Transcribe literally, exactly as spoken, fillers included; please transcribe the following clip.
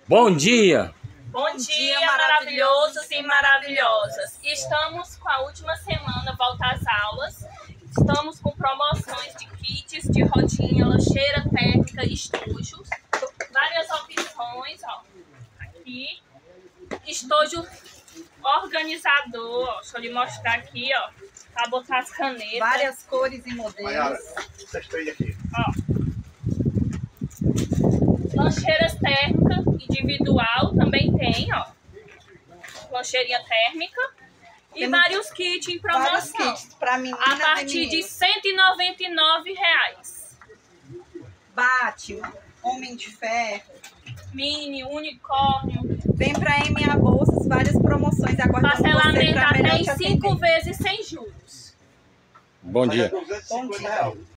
Bom dia! Bom, Bom dia, dia maravilhosos e maravilhosas! Estamos com a última semana, volta às aulas. Estamos com promoções de kits, de rodinha, lancheira térmica, estojos. Várias opções, ó. Aqui. Estojo organizador, ó. Deixa eu lhe mostrar aqui, ó. Pra botar as canetas. Várias cores e modelos. Ó. Lancheiras térmicas individual também tem, ó. Lancheirinha térmica. E Temos vários kits em promoção. Vários kits pra meninas a partir de cento e noventa e nove reais. Batman, Homem de Ferro, Mini, Unicórnio. Vem pra M A Bolsas, várias promoções. Parcelamento até em cinco vezes sem juros. Bom dia. Bom dia.